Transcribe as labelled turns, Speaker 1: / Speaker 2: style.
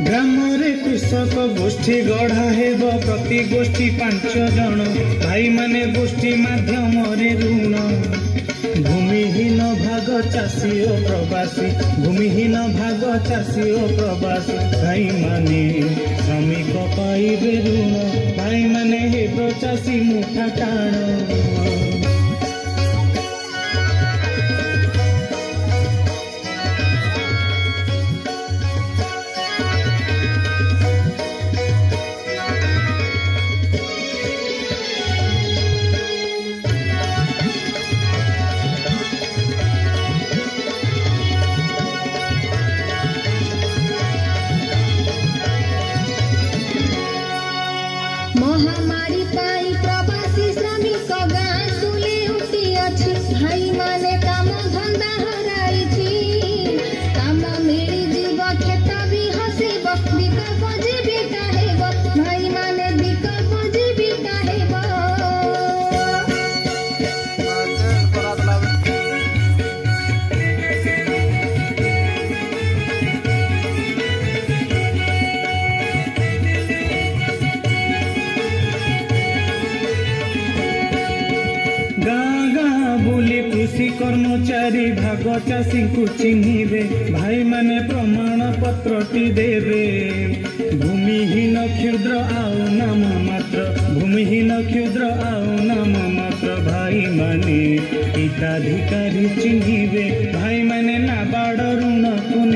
Speaker 1: ग्राम कृषक गोष्ठी गढ़ा हेब प्रति गोष्ठी 5 जन भाई माने गोष्ठी माध्यम ऋण भूमिहीन भाग चाषी ओ प्रवासी भूमिहीन भाग चाषी ओ प्रवासी भाई माने श्रमिक पाइबे ऋण भाई माने हेब चाषी मुठा टाण
Speaker 2: महामारी पाई प्रवासी श्रमिक गाँ सुले उठी अच्छी भाई माने काम धंदा हराइछि काम मिली जीव खेत भी हसिब विकल्प जीविका हेब भाई माने विकल्प जीविका हेब
Speaker 1: कृषि कर्मचारी भाग चाषी को चिन्हिबे भाई माने प्रमाण पत्रटी देवे भूमिहीन क्षुद्र आउ नाम मात्र भूमिहीन क्षुद्र आउ नाम मात्र भाई माने हिताधिकारी चिन्हिबे भाई माने नाबार्ड ऋण को